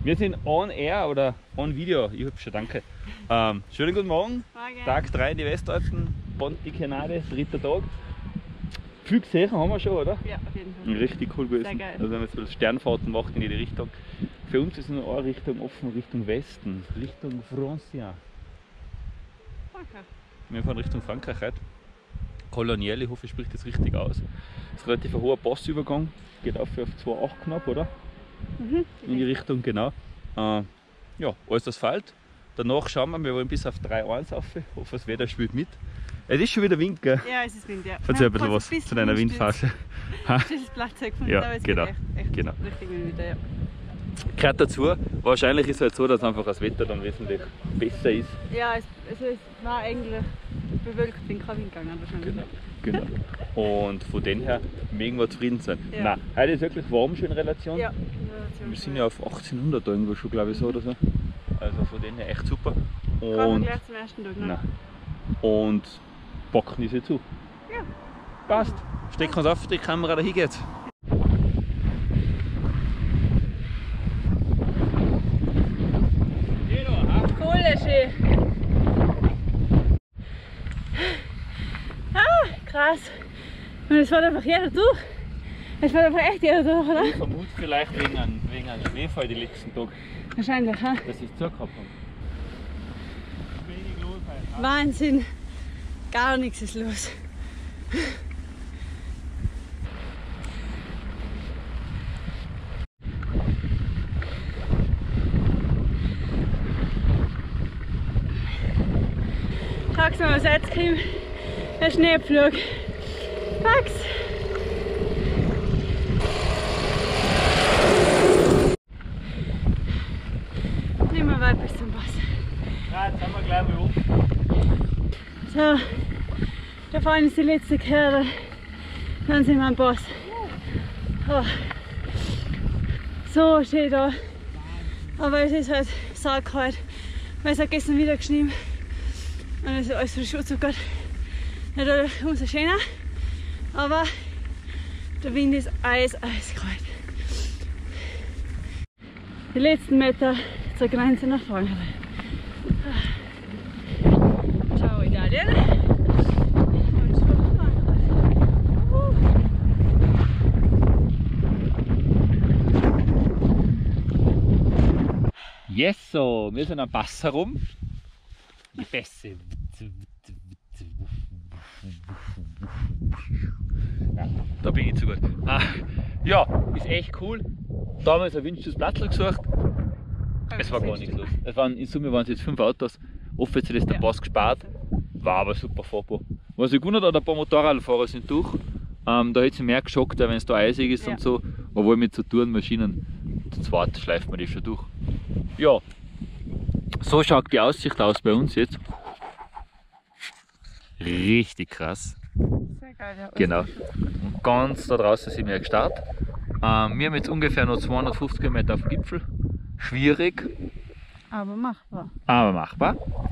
Wir sind on air oder on video, ich hab schon, danke. Schönen guten Morgen. Morgen. Tag 3 in die Westalpen, Ponte Canade, dritter Tag. Viel gesehen haben wir schon, oder? Ja, auf jeden Fall. Richtig cool gewesen. Sehr geil. Also wenn man jetzt Sternfahrten macht in jede Richtung. Für uns ist nur eine Richtung offen, Richtung Westen, Richtung Francia. Danke. Wir fahren Richtung Frankreich heute. Colonial, ich hoffe, ich spreche das richtig aus. Das ist relativ ein hoher Passübergang, geht auf 2,8 knapp, oder? In die Richtung, genau. Ja, alles Asphalt. Danach schauen wir wollen bis auf 3,1 rauf. Ich hoffe, das Wetter spielt mit. Es ist schon wieder Wind, gell? Ja, es ist Wind, ja. Erzähl ein bisschen was zu deiner Windphase. Das ist Schlagzeug gefunden, Ja, aber es genau, geht echt genau. richtig wieder, ja. Gehört dazu. Wahrscheinlich ist es halt so, dass einfach das Wetter dann wesentlich besser ist. Ja, es war eigentlich bewölkt, bin kein Wind gegangen wahrscheinlich. Genau. Und von dem her mögen wir zufrieden sein. Ja. Nein, heute ist wirklich warm schon in Relation. Ja. Wir sind ja auf 1800 da irgendwo schon, glaube ich, so oder so. Also von dem her echt super. Kann man Und, gleich zum ersten Tag, ne? nein. Und packen ist jetzt zu. Ja. Passt. Stecken uns auf die Kamera, dahin geht's. Cool, schön. Ah, krass. Und es fährt einfach jeder durch. Es fährt einfach echt jeder durch, oder? Ich vermute vielleicht wegen einem Schneefall die letzten Tage, Wahrscheinlich, ha? dass ich es zugehabt habe. Wenig los heute. Wahnsinn. Gar nichts ist los. Schau mal, was jetzt kommt. Der Schneepflug. Fax! Nicht mehr weit bis zum Wasser. Ja, jetzt haben wir gleich mal oben. So, da vorne ist die letzte Kehre. Dann sind wir am Boss. Oh. So schön da. Aber es ist halt saukalt, weil es hat gestern wieder geschnien. Und es ist alles frisch zuckert. Natürlich umso schöner. Aber der Wind ist eiskalt. Die letzten Meter zur Grenze nach Frankreich. Ciao Italien. Und zurück nach Frankreich. Yes, so, wir sind am Pass herum. Die Pässe. Ja, da bin ich nicht so gut. Ja, ist echt cool. Damals ein wünschtes Platz gesucht. Es war gar nichts los. In Summe waren es jetzt 5 Autos. Offiziell ist der Pass gespart. War aber super fahrbar. Was ich gewundert hat, ein paar Motorradfahrer sind durch. Da hätte es mehr geschockt, wenn es da eisig ist und so. Obwohl mit so Tourenmaschinen, zu zweit schleift man die schon durch. Ja, so schaut die Aussicht aus bei uns jetzt. Richtig krass. Sehr geil, ja. Genau. Und ganz da draußen sind wir gestartet. Wir haben jetzt ungefähr noch 250 km auf dem Gipfel. Schwierig, Aber machbar. aber machbar.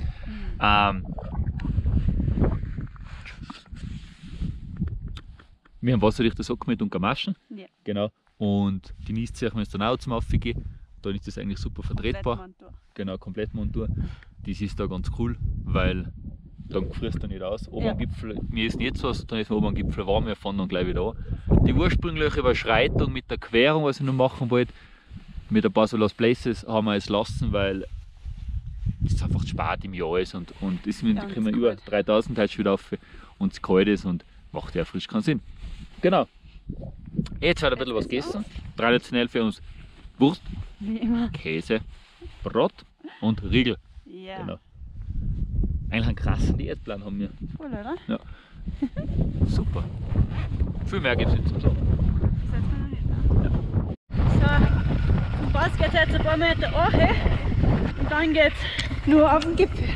Wir haben wasserdichte Socken mit und Gamaschen. Ja. Genau. Und die Niestzeichen, wenn es dann auch zum Aufgehen, dann ist das eigentlich super vertretbar. Komplettmontur. Genau, Komplettmontur. Das ist da ganz cool, weil dann frierst du nicht aus. Oben am Gipfel, mir ist nicht so, also dann ist man oben am Gipfel warm, wir fahren dann gleich wieder an. Die ursprüngliche Überschreitung mit der Querung, was ich noch machen wollte, mit ein paar so Lost Places, haben wir es lassen, weil es einfach zu spät im Jahr ist und ist mit Ja, kommen über 3000 heute schon wieder auf und es kalt ist und macht ja frisch keinen Sinn. Genau. Jetzt wird ein bisschen was gegessen. Traditionell für uns Wurst, Wie immer. Käse, Brot und Riegel. Ja. Genau. Eigentlich einen krassen Diätplan haben wir. Cool, oder? Ja. Super. Viel mehr gibt es nicht zum Sagen. Das heißt, wir noch nicht da. So, vom Pass geht es jetzt ein paar Meter hoch und dann geht es nur auf den Gipfel.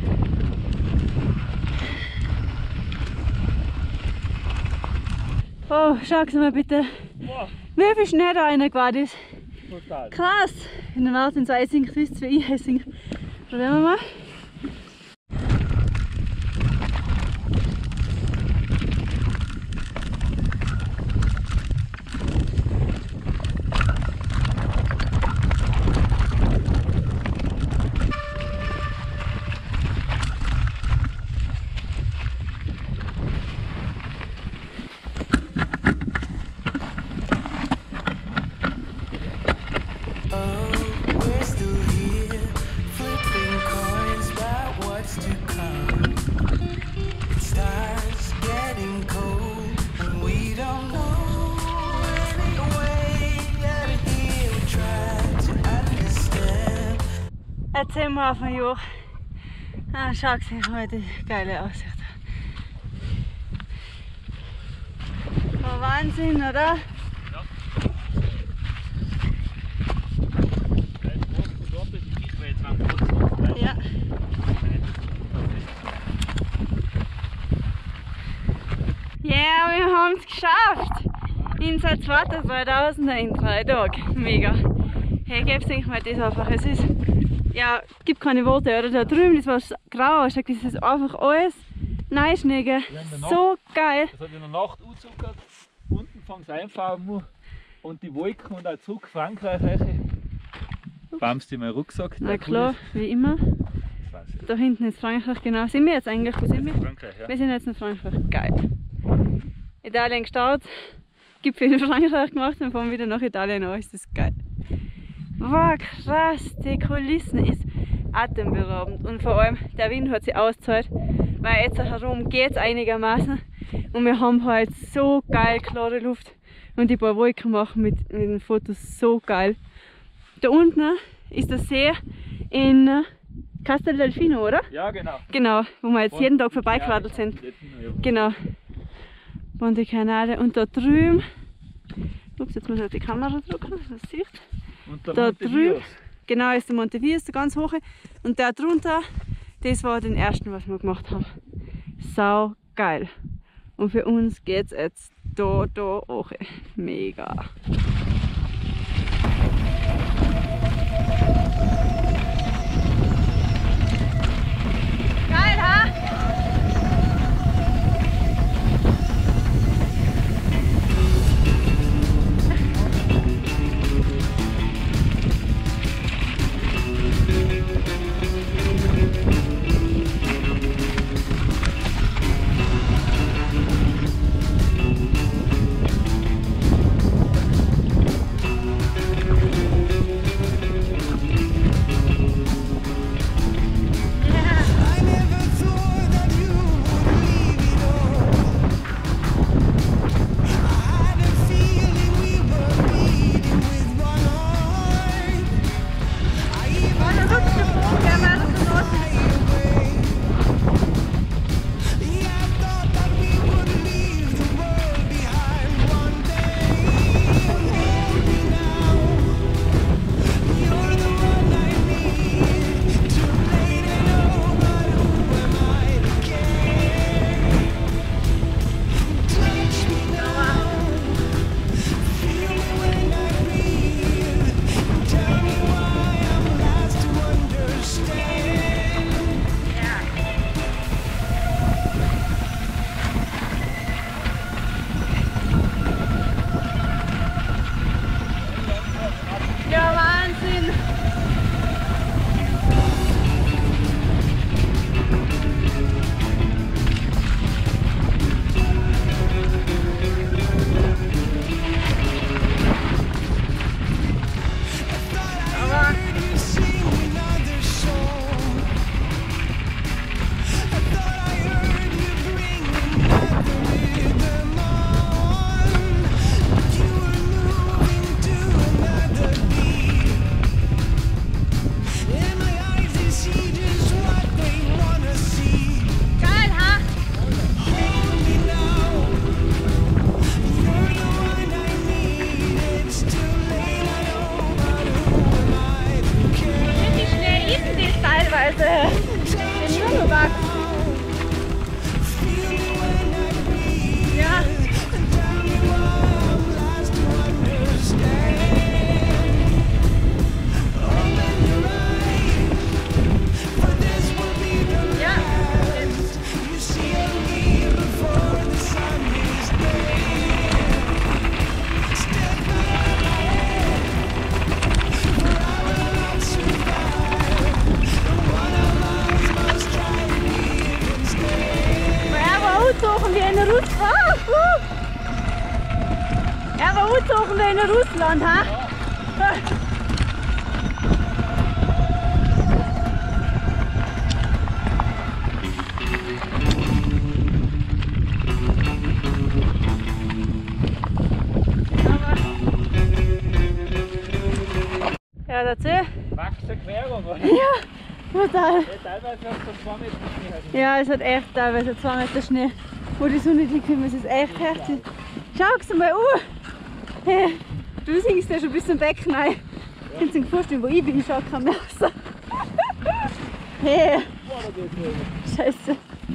Oh, schau mal bitte, wie viel Schnee da reingeworden ist. Total. Krass! In der Nacht ins Eising, wisst ihr, wie ich Eising. Probieren wir mal. Erzähl mal von Joch. Ah, schau mal die geile Aussicht. Oh, Wahnsinn, oder? Ja. Ja, wir haben es geschafft! In seit 2000er in 3 Tagen. Mega. Hey, gib's nicht mal das einfach. Es ist, ja, gibt keine Worte, oder? Da drüben, das war grau, das ist einfach alles Neuschnee. So geil. Das hat in der Nacht angezuckert. Unten fängt es einfahren und die Wolken und auch zurück Frankreich. Bamst dir meinen Rucksack. Na klar, wie immer. Da hinten ist Frankreich, genau. Sind wir jetzt eigentlich? Wo sind wir? Frankreich, ja. Wir sind jetzt in Frankreich. Geil. Italien gestartet, Gipfel in Frankreich gemacht und fahren wieder nach Italien an. Ist das geil. Wow, krass, die Kulissen ist atemberaubend und vor allem der Wind hat sich ausgezahlt, weil jetzt herum geht es einigermaßen und wir haben halt so geil klare Luft und die paar Wolken machen mit den Fotos so geil. Da unten ist der See in Castel Delfino, oder? Ja, genau. Genau, wo wir jetzt jeden Tag vorbeigeradelt sind. Genau. Monte Canale und da drüben, ups, jetzt muss ich auf die Kamera drücken, das sieht. Und der Da Monte drüben, Vios. genau, ist der Monte Vios, der ganz hohe. Und der drunter, das war den ersten, was wir gemacht haben. Sau geil. Und für uns geht es jetzt da hoch. Mega. Geil, ha? Ja, aber Utsuchen wir in Russland, ha? Ja, dazu. Max der Querung, oder? Ja. Total. Teilweise hast du 2 Meter Schnee. Ja, es hat echt teilweise 2 Meter Schnee, wo die Sonne hinkommt. Es ist echt herzig. Schau mal an! Hey, du singst ja schon bis zum Becken rein. Ich kann mir vorstellen, wo ich bin. Ich schaue kein mehr raus. Hey! Scheiße.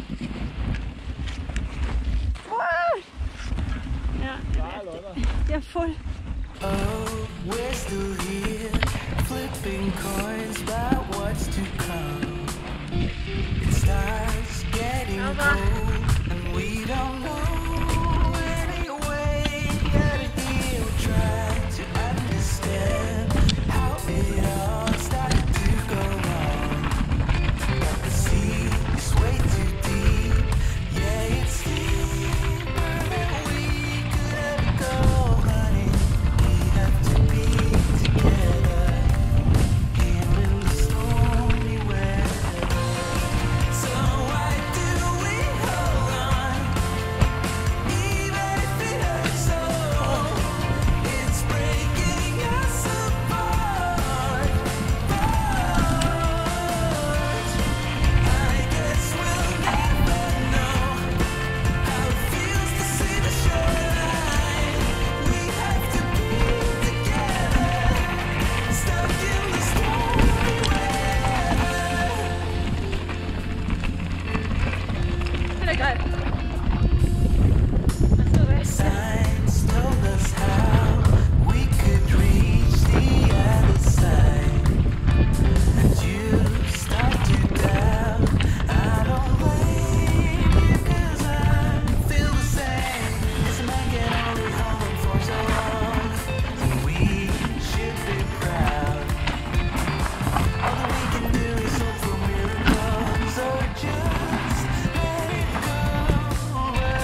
Ja, voll. Oh, we're still here, flipping coins about what's to come. It starts getting cold, and we don't know any way out of here. We're trying to understand how it all started to go wrong. But the sea is way too deep, yeah, it's deeper than we could ever go, honey. We have to be together here in the stormy weather. So why do we hold on, even if it hurts so? It's breaking us apart. I guess we'll never know how it feels to see the shoreline. We have to be together, stuck in the stormy weather. Wieder geil. Achso, weißt du. Signs told us how we could reach the other side, and you start to doubt. I don't blame you, 'cause I feel the same. As a man can only hold on for so long, and we should be proud. All that we can do is hope for miracles, or just let it go.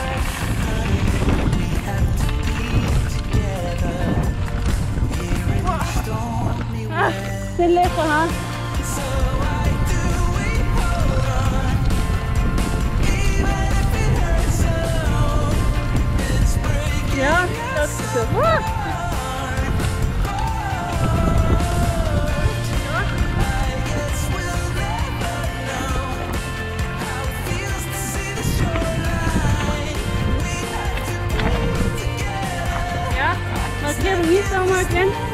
We have to be together here in the stormy Ah, weather. den lecker, ha? So why do we hold on, even if it hurts so? It's breaking Ja, das ist so. our heart. I guess we'll never know how it feels to see the shoreline. We have to be together. Ja, was wir nicht einmal kennen.